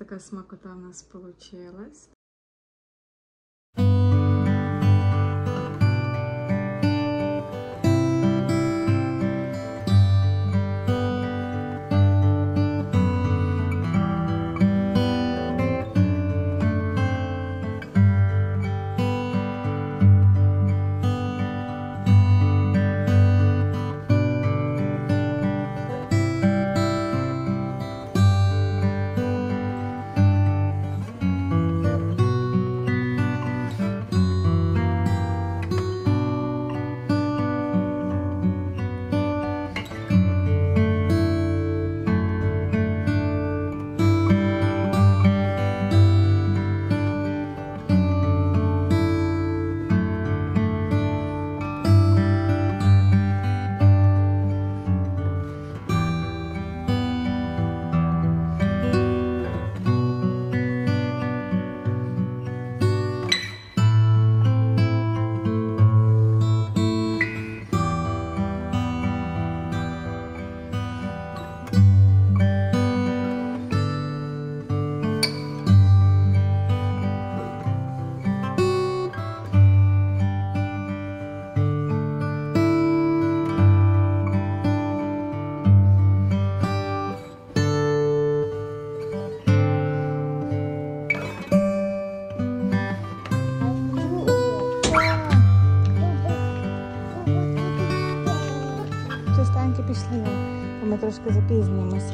така смакота в нас получилась. Пішли, ми трошки запізнюємось.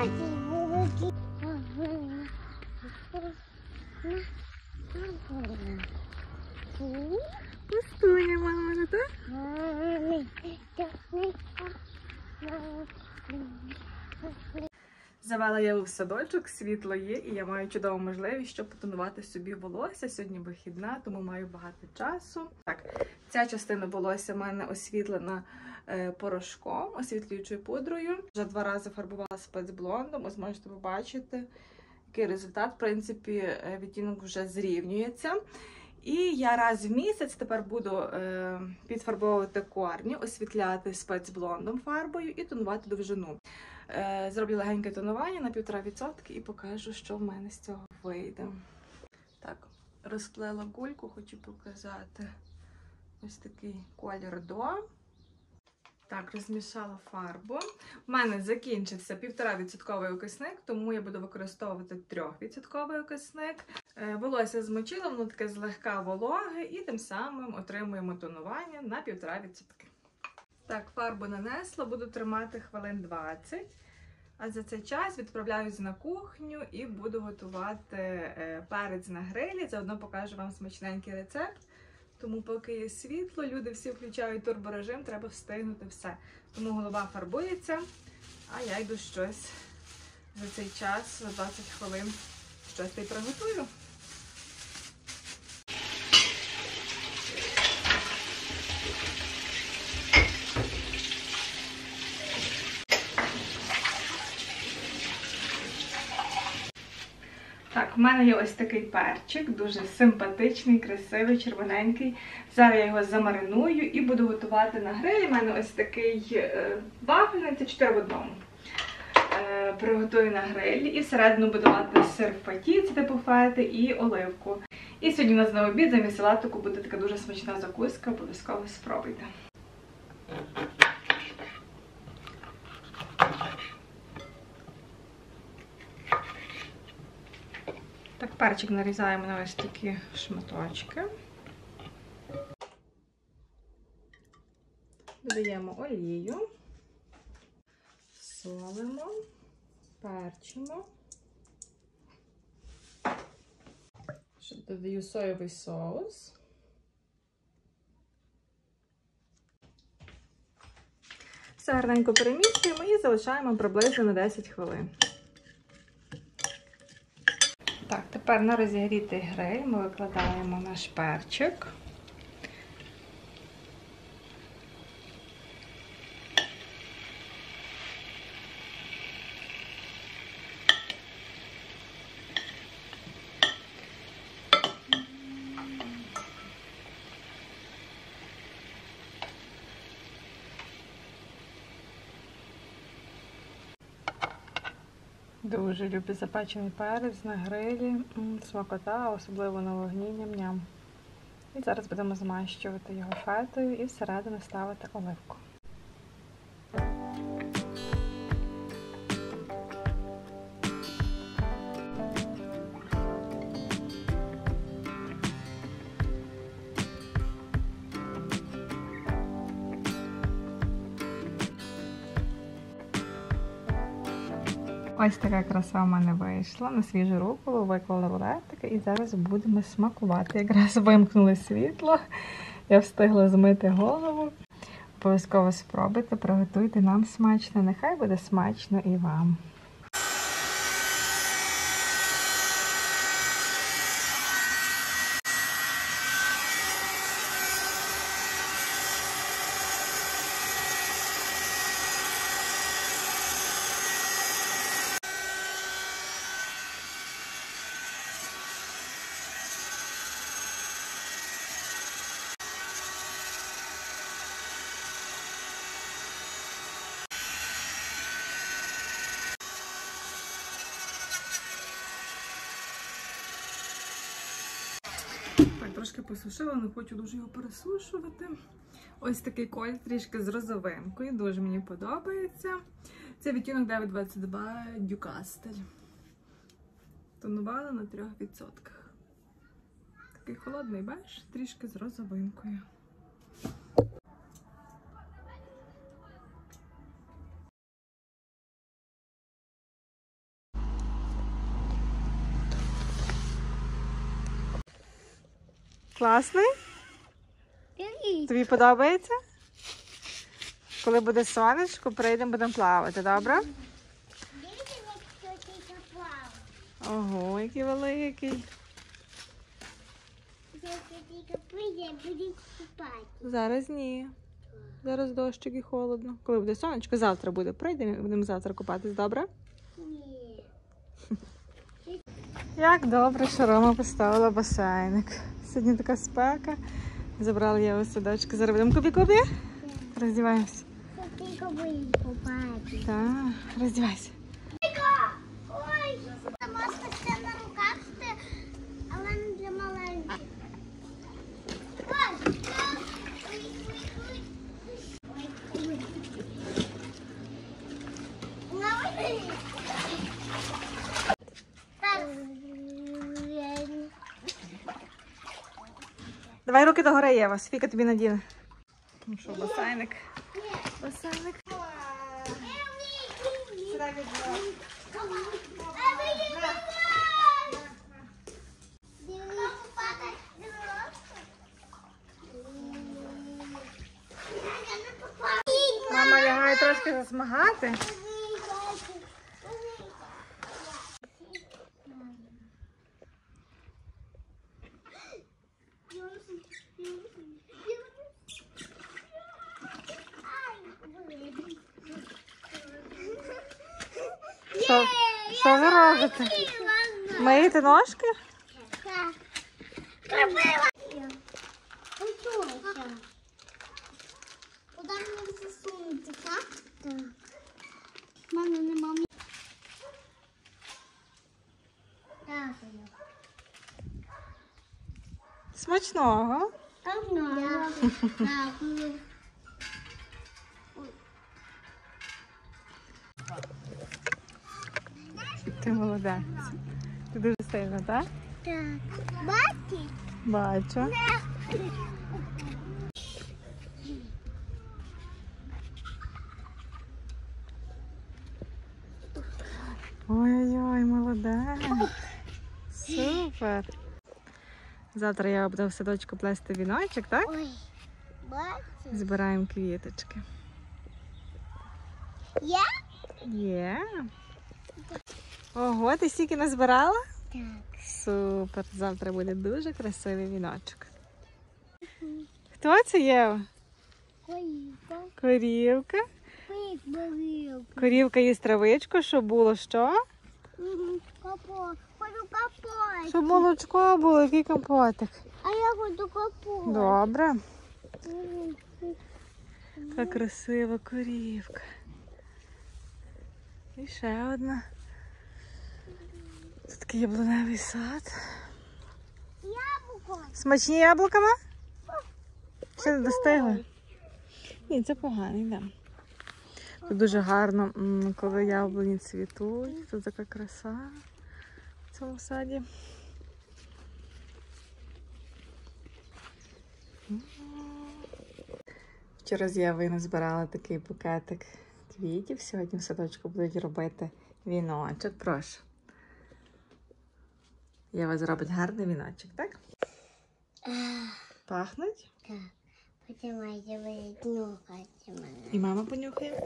Пустуня, мама, так? Завела я у садочок, світло є, і я маю чудову можливість, щоб потонувати собі волосся. Сьогодні вихідна, тому маю багато часу. Так, ця частина волосся в мене освітлена порошком, освітлюючою пудрою. Вже 2 рази фарбувала спецблондом, ось можете побачити, який результат. В принципі, відтінок вже зрівнюється. І я раз в місяць тепер буду підфарбовувати корні, освітляти спецблондом фарбою і тонувати довжину. Зроблю легеньке тонування на 1,5% і покажу, що в мене з цього вийде. Так, розплела гульку, хочу показати. Ось такий колір до. Так, розмішала фарбу. У мене закінчився 1,5% окисник, тому я буду використовувати 3% окисник. Волосся змочила, воно таке злегка вологе, і тим самим отримуємо тонування на 1,5%. Так, фарбу нанесла, буду тримати хвилин 20. А за цей час відправляюсь на кухню і буду готувати перець на грилі. Заодно покажу вам смачненький рецепт. Тому поки є світло, люди всі включають турборежим, треба встигнути все. Тому голова фарбується, а я йду щось за цей час, за 20 хвилин, щось і приготую. Так, в мене є ось такий перчик, дуже симпатичний, красивий, червоненький. Зараз я його замариную і буду готувати на грилі. У мене ось такий вафельний, це 4 в 1. Приготую на грилі і всередину буду мати сир в паті, це типу фети, і оливку. І сьогодні у нас на обід замість салатику буде така дуже смачна закуска, обов'язково спробуйте. Так, перчик нарізаємо на ось такі шматочки. Додаємо олію, солимо, перчимо. Ще додаю соєвий соус. Все гарненько перемішуємо і залишаємо приблизно на 10 хвилин. Так, тепер на розігрітий гриль ми викладаємо наш перчик. Дуже люблю запечений перець на грилі, смакота, особливо на вогні, ням-ням. І зараз будемо змащувати його фетою і всередину ставити оливку. Ось така краса в мене вийшла. На свіжу руколу виклала рулетики і зараз будемо смакувати. Якраз вимкнули світло, я встигла змити голову. Обов'язково спробуйте, приготуйте, нам смачно. Нехай буде смачно і вам. Так, трошки посушила, не хочу дуже його пересушувати. Ось такий колір, трішки з розовинкою, дуже мені подобається. Це відтінок 922 Дюкастель. Тонувала на 3%. Такий холодний беж, трішки з розовинкою. Класний? Тобі подобається? Коли буде сонечко, прийдемо, будемо плавати, добре? Ого, який великий. Зараз ні. Зараз дощик і холодно. Коли буде сонечко, завтра буде. Прийдемо і будемо завтра купатись, добре? Ні. Як добре, що Рома поставила басейник. Сьогодні така спека. Забрала я у садочку. Зараз будемо кубі-кубі? Роздіваємося. Тільки будемо купати. Так, роздівайся. Ой, можна це на руках, але не для маленьких. Давай руки догори, Єва. Софійка тобі надіне. Ну що, басейник? Басейник. Мама лягає трошки засмагати. Що ви робите? Миєте ножки? Так. Куди мені засунути, так? Так. У мене нема. Так. Смачного. Так, так. Ти молодець. Ти дуже сильна, так? Так. Бачиш? Бачу. Ой-ой-ой, молодець. Супер. Завтра я буду в садочку плести віночок, так? Ой, бачиш? Збираємо квіточки. Я? Є. Ого, ти стільки назбирала? Так. Супер. Завтра буде дуже красивий віночок. Хто це Єва? Корівка. Корівка. Корівка. Корівка їсть травичку, щоб було що? Капот. Хочу капот. Щоб молочко було, який компотик. А я хочу капот. Добре. Яка красива корівка. І ще одна. Тут такий яблуневий сад. Яблуко. Смачні яблуками? Ще не достигли? Ні, це погано, йдемо. Тут дуже гарно, коли яблуні цвітуть. Тут така краса в цьому саді. Вчора з Євою назбирала такий букетик квітів. Сьогодні в садочку будуть робити віночок. Прошу. Єва зробить гарний віночок, так? Пахнуть? Так. Потім я нюхати мене. І мама понюхає.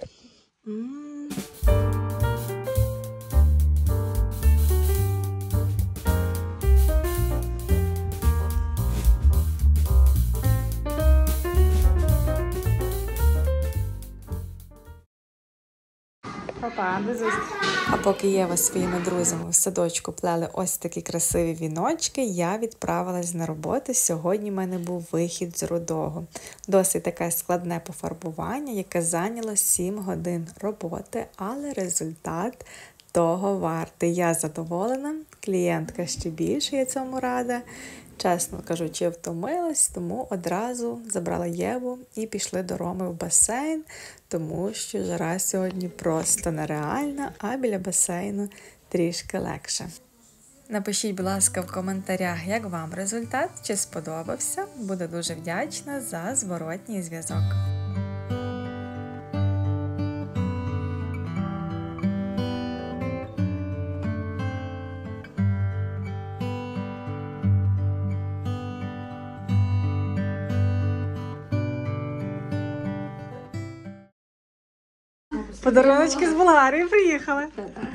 Папа, до зустрічі. А поки Єва зі своїми друзями в садочку плели ось такі красиві віночки, я відправилась на роботу. Сьогодні в мене був вихід з рудого. Досить таке складне пофарбування, яке зайняло 7 годин роботи, але результат того вартий. Я задоволена, клієнтка ще більше, я цьому рада. Чесно кажучи, втомилась, тому одразу забрала Єву і пішли до Роми в басейн, тому що жара сьогодні просто нереальна, а біля басейну трішки легше. Напишіть, будь ласка, в коментарях, як вам результат, чи сподобався. Буду дуже вдячна за зворотній зв'язок. Подаруночки з Болгарії приїхали.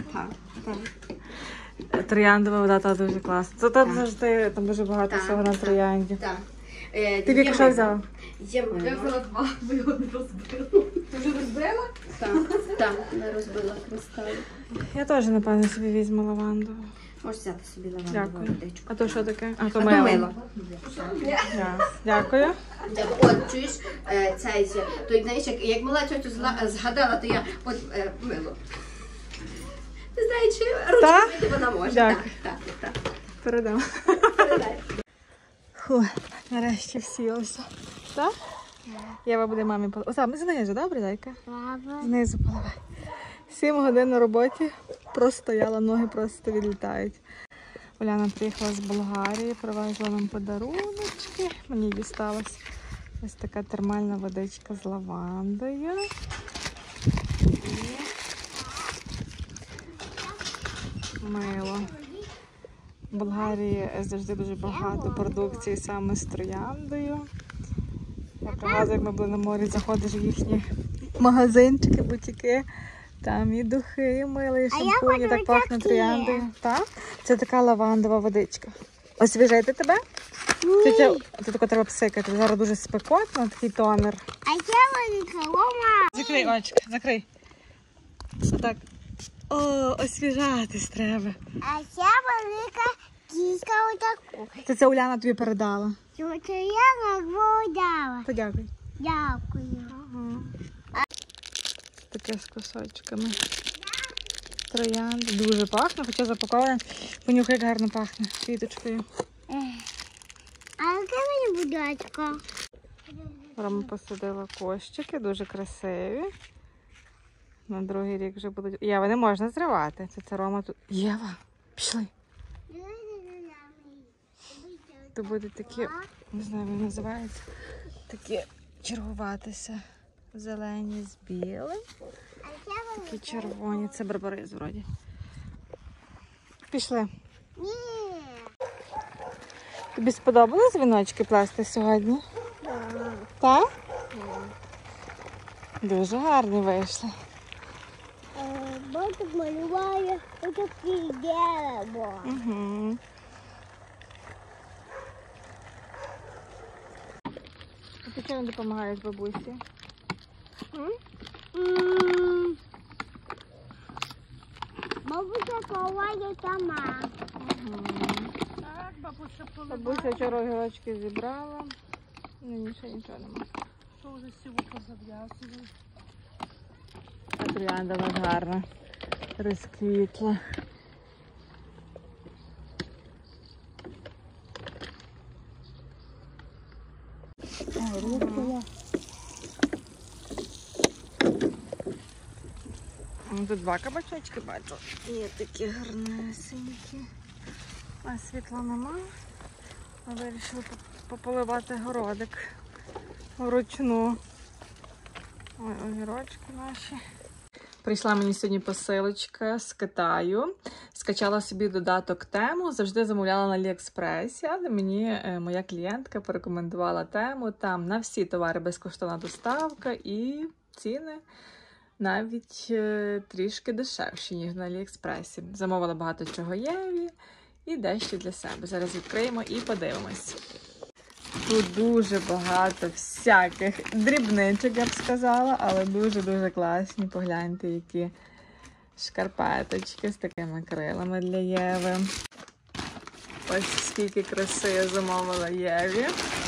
Трояндова вода та дуже класна. Тут завжди там дуже багато всього на троянді. Ти Віка що взяла? Я взяла 2, ви його не розбили. Ти вже розбила? Так, не розбила кристали. Я теж, напевно, собі візьму лаванду. Можеш взяти собі лавандову Дякую. водичку. А то що таке? А то А то мило. мило. Дякую. От, чуєш, цей, то, знаєш, як мала тьотю згадала, то я от мило. Ти знаєш, ручки вона може. Дякую. Так. Передам. Фу, нарешті всілося. Так? Єва буде мамі поливати. О, знизу, добре, зайка? Знизу поливай. 7 годин на роботі простояла, ноги просто відлітають. Уляна приїхала з Болгарії, привезла нам подаруночки. Мені дісталась ось така термальна водичка з лавандою. І мило. В Болгарії завжди дуже багато продукції саме з трояндою. Я пригадую, як ми були на морі, заходиш в їхні магазинчики, бутіки. Там і духи, і мило, і шампуні, так пахне трояндою. Так? Це така лавандова водичка. Освіжити тебе? Це тако треба псикати. Зараз дуже спекотно, такий тонер. А я велика, мама. Закрий очки, закрий. Так. О, освіжатись треба. А я велика кішка отаку. Це Уляна тобі передала. Це я нагодала. Подякуй. Дякую. Таке з кусочками. Троянди. Дуже пахне, хоча запаковане. Понюхай, як гарно пахне квіточкою. А яке мені будочка? Рома посадила кущики, дуже красиві. На другий рік вже будуть. Єва, не можна зривати. Це Рома тут. Єва, пішли. Тут будуть такі, не знаю, як називаються, такі чергуватися. Зелені з білим. Такі червоні. Це барбарис вроді. Пішли. Ні. Тобі сподобалось віночки плести сьогодні? Так? Дуже гарні вийшли. Батько малюває отакі дерево. Угу. А ти чим допомагаєш бабусі? Бабуся ховає сама. Так, бабуся Бабуся вчора огірочки зібрала. Нині ще нічого немає. Що вже всього позав'язували. А троянда у нас гарна. Розквітла. Тут два кабачочки бачу. Є такі гарнесенькі. А світла нема. Вирішили пополивати городик вручну. Ой, огірочки наші. Прийшла мені сьогодні посилочка з Китаю. Скачала собі додаток Тему. Завжди замовляла на Аліекспресі, але мені моя клієнтка порекомендувала Тему. Там на всі товари безкоштовна доставка і ціни навіть трішки дешевші, ніж на Аліекспресі. Замовила багато чого Єві і дещо для себе. Зараз відкриємо і подивимось. Тут дуже багато всяких дрібничок, я б сказала, але дуже-дуже класні. Погляньте, які шкарпеточки з такими крилами для Єви. Ось скільки краси я замовила Єві.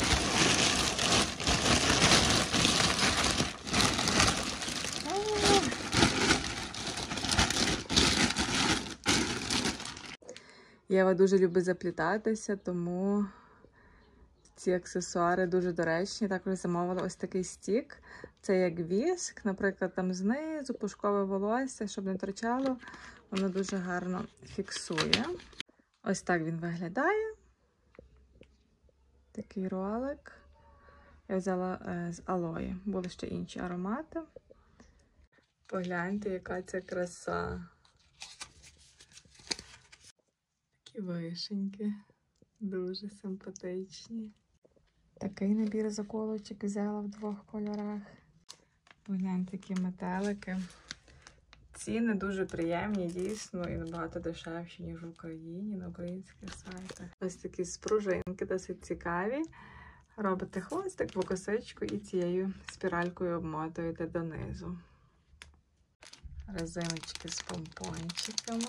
Єва дуже любить заплітатися, тому ці аксесуари дуже доречні. Також замовила ось такий стік. Це як віск, наприклад, там знизу, пушкове волосся, щоб не торчало. Воно дуже гарно фіксує. Ось так він виглядає. Такий ролик. Я взяла з алої. Були ще інші аромати. Погляньте, яка це краса. Такі вишеньки. Дуже симпатичні. Такий набір заколочок взяла в двох кольорах. Погляньте, такі метелики. Ціни дуже приємні, дійсно, і набагато дешевші, ніж в Україні, на українських сайтах. Ось такі спружинки, досить цікаві. Робите хвостик по косичку і цією спіралькою обмотуєте донизу. Резиночки з помпончиками.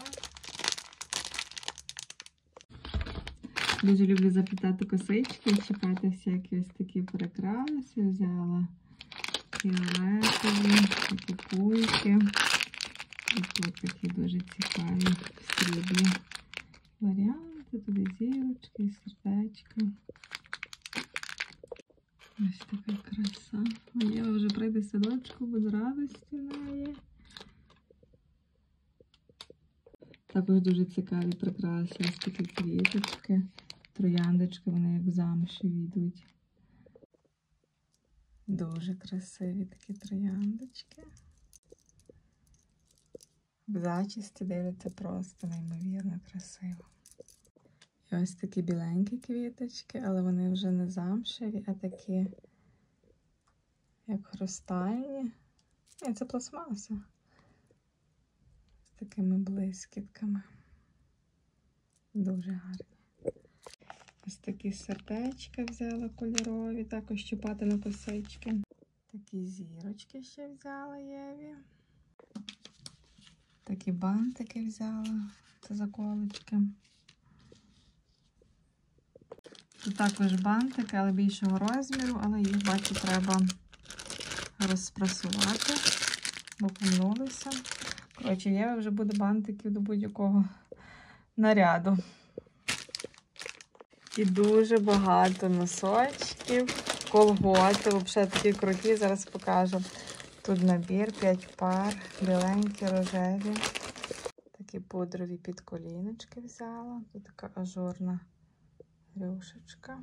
Дуже люблю заплітати косички і чіпати всякі ось такі прикраси. Взяла фіолетові, кукуйки. І тут такі дуже цікаві срібні варіанти. Туди зірочки і сердечка. Ось така краса. Єва вже прийде з садочку, без радості в неї. Також дуже цікаві прикраси. Ось такі квіточки. Трояндочки, вони як в замші йдуть. Дуже красиві такі трояндочки. В зачісті дивляться просто неймовірно красиво. І ось такі біленькі квіточки, але вони вже не замшеві, а такі як хрустальні. Ні, це пластмаса. З такими блискітками. Дуже гарні. Ось такі сердечка взяла кольорові, також чіпати на косички. Такі зірочки ще взяла Єві. Такі бантики взяла, це заколочки. Тут також бантики, але більшого розміру, але їх, бачу, треба розпрасувати, бо помнулися. Коротше, Єві вже буде бантиків до будь-якого наряду. І дуже багато носочків, колготи, взагалі такі круті, зараз покажу. Тут набір, 5 пар, біленькі, рожеві. Такі пудрові підколіночки взяла. Тут така ажурна рюшечка.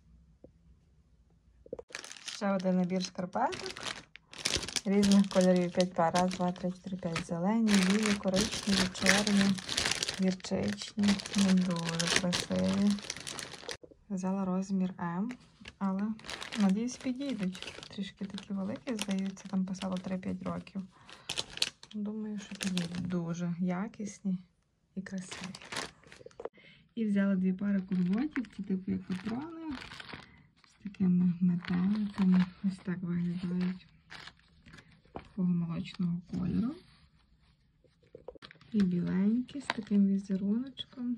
Ще один набір шкарпеток. Різних кольорів, 5 пар. Раз, два, три, 4, 5. Зелені, білі, коричневі, чорні, гірчичні. Дуже красиві. Взяла розмір М, але, надіюсь, підійдуть. Трішки такі великі, здається, там писало 3-5 років. Думаю, що підійдуть. Дуже якісні і красиві. І взяла 2 пари колготів, це типу як патрони, з такими метеликами. Ось так виглядають. Такого молочного кольору. І біленькі, з таким візеруночком.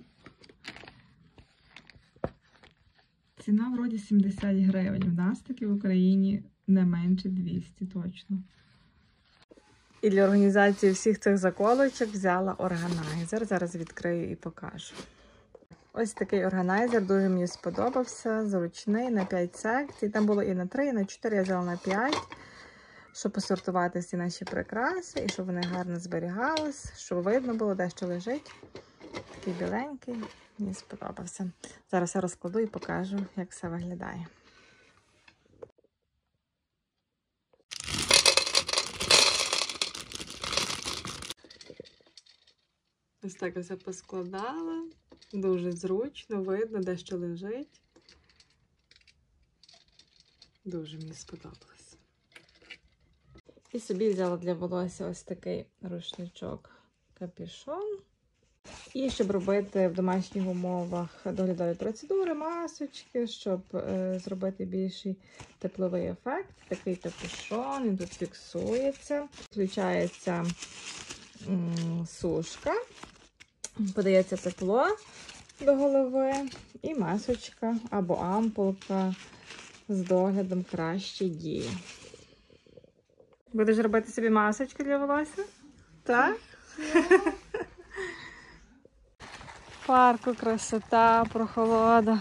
Ціна вроді 70 гривень. В нас таки в Україні не менше 200 точно. І для організації всіх цих заколочок взяла органайзер. Зараз відкрию і покажу. Ось такий органайзер, дуже мені сподобався, зручний, на 5 секцій. Там було і на 3, і на 4, я взяла на 5, щоб посортувати всі наші прикраси, і щоб вони гарно зберігались, щоб видно було, де що лежить. Такий біленький, мені сподобався. Зараз я розкладу і покажу, як все виглядає. Ось так все поскладала. Дуже зручно, видно, де що лежить. Дуже мені сподобалось. І собі взяла для волосся ось такий рушничок капюшон. І щоб робити в домашніх умовах доглядові процедури, масочки, щоб зробити більший тепловий ефект. Такий капюшон, він тут фіксується. Включається сушка. Подається тепло до голови і масочка або ампулка з доглядом краще діє. Будеш робити собі масочку для волосся? Так? В парку красота, прохолода.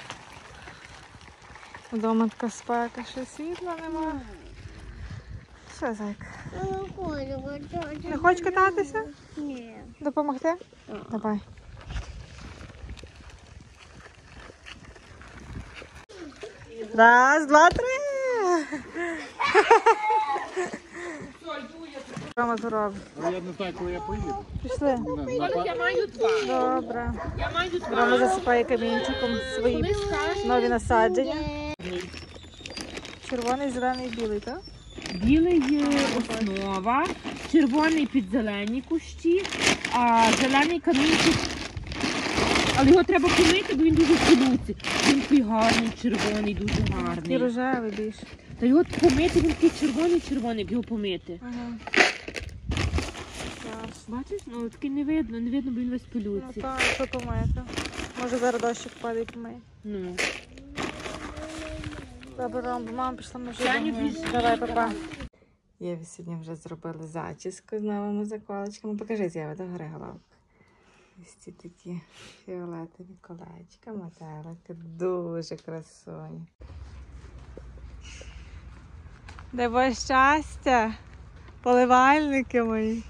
Вдома така спека, що світла нема. Що, зайка? Не хочеш кататися? Ні. Допомогти? Давай. Раз, два, три. Рома зробить. Я не знаю, коли я поїду. Пішли. Я маю 2. Добре. Я маю 2. Рома засипає камінчиком свої нові насадження. Червоний, зелений, білий, так? Білий є основа, червоний під зелені кущі, а зелений камінчик. Але його треба помити, бо він дуже пилюється. Він такий гарний, червоний, дуже І гарний. рожевий більше. Та його помити, він такий червоний, його помити. Ага. Бачиш? Ну такий не видно, бо він весь Ну пилюється. так, що помити. Може зараз дощик падає і помиє. Ну. Добре, Ром, бо мама пішла, ми вже Саня, домой. біжи. Давай, папа. Єві сьогодні вже зробили зачіску з новими заколочками. Покажи, Єва, до гори головку. Ось ці такі фіолетові колечка, метелики. Дуже красуні. Дай Боже щастя! Поливальники мої.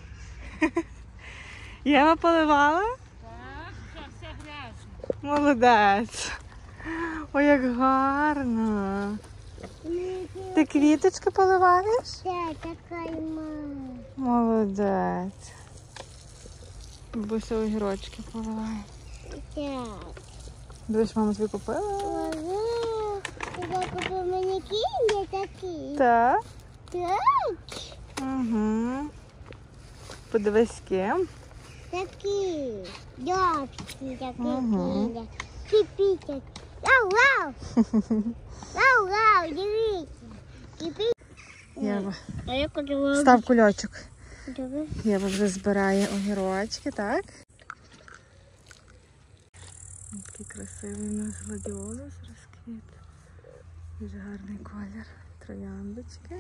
Єва поливала? Так, все грязно. Молодець. Ой, як гарно. Ти квіточки поливаєш? Так, така й мама. Молодець. Бабуся огірочки поливає. Так. Будеш, мама тобі купила? Ого, ти купив мені кінги такі? Так. Так. Угу. Подивись з ким. Такі. Дочки такі Ага. кінги. Кипітять. Вау! Вау, дивіться. Кипіть. Єва. А я хочу Став кульочок. Добре. Єва вже збирає огірочки, так? Такий красивий у нас гладіолус розквіт. Дуже гарний колір. Трояндочки.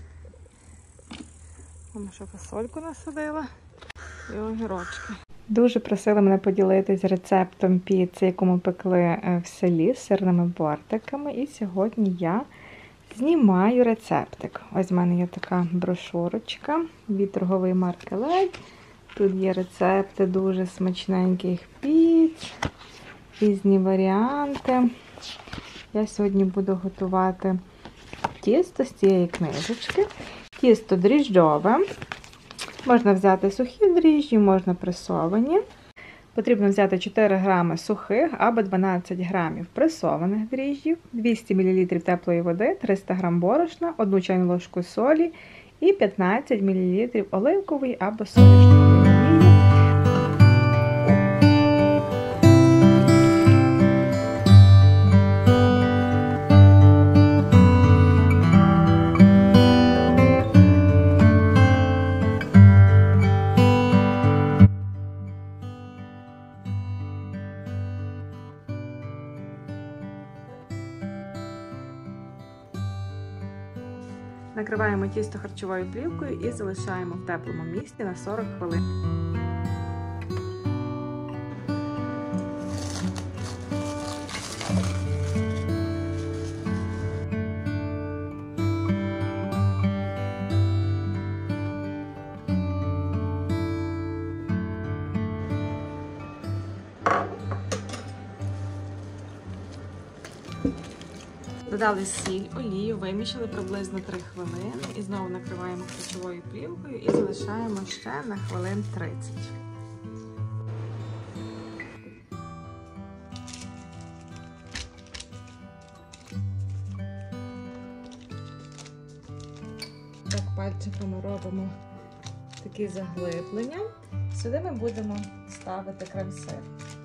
Мама ще фасольку насадила. І огірочки. Дуже просили мене поділитися рецептом піци, яку ми пекли в селі з сирними бортиками. І сьогодні я знімаю рецептик. Ось в мене є така брошурочка від торгової марки Ледь. Тут є рецепти дуже смачненьких піц, різні варіанти. Я сьогодні буду готувати тісто з цієї книжечки. Тісто дріжджове. Можна взяти сухі дріжджі, можна пресовані. Потрібно взяти 4 грами сухих або 12 грамів пресованих дріжджів, 200 мл теплої води, 300 г борошна, 1 чайну ложку солі і 15 мл оливкової або соняшникової олії. Накриваємо тісто харчовою плівкою і залишаємо в теплому місці на 40 хвилин. Додали сіль, олію, вимішали приблизно 3 хвилини і знову накриваємо харчовою плівкою і залишаємо ще на хвилин 30. Так, пальчиками робимо такі заглиблення. Сюди ми будемо ставити крем-сир.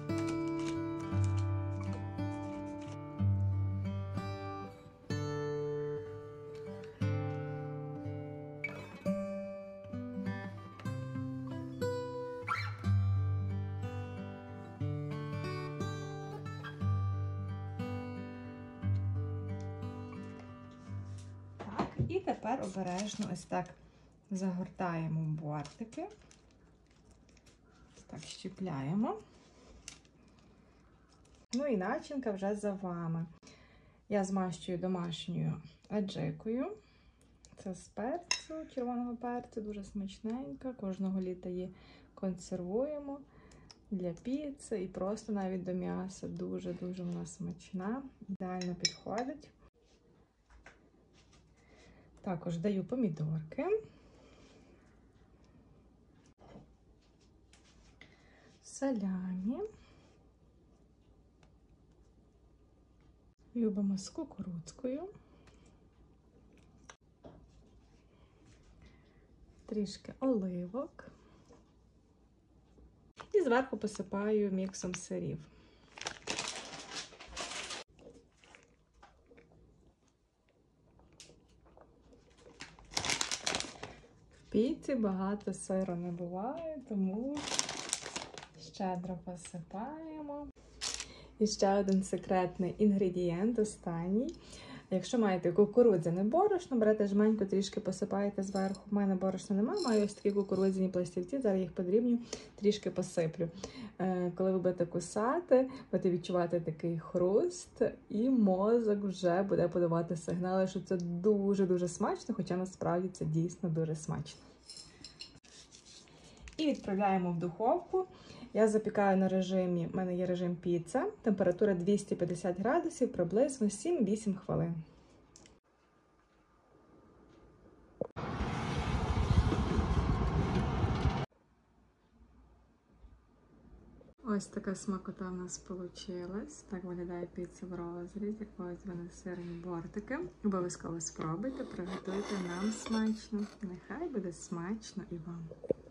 Так, і тепер обережно ось так загортаємо в бортики. Ось так щіпляємо. Ну і начинка вже за вами. Я змащую домашньою аджикою. Це з перцю, червоного перцю, дуже смачненька. Кожного літа її консервуємо для піци і просто навіть до м'яса. Дуже-дуже вона смачна, ідеально підходить. Також даю помідорки. Салямі. Любимо з кукурудзкою. Трішки оливок. І зверху посипаю міксом сирів. В піці багато сиру не буває, тому щедро посипаємо. І ще один секретний інгредієнт, останній. Якщо маєте кукурудзяне борошно, берете жменьку, трішки посипаєте зверху. У мене борошна немає, маю ось такі кукурудзяні пластівці, зараз їх подрібню, трішки посиплю. Коли ви будете кусати, будете відчувати такий хруст, і мозок вже буде подавати сигнали, що це дуже-дуже смачно, хоча насправді це дійсно дуже смачно. І відправляємо в духовку. Я запікаю на режимі, в мене є режим піца, температура 250 градусів, приблизно 7-8 хвилин. Ось така смакота в нас вийшла. Так виглядає піца в розрізі. Ось вони сирні бортики. Обов'язково спробуйте, приготуйте нам смачно. Нехай буде смачно і вам.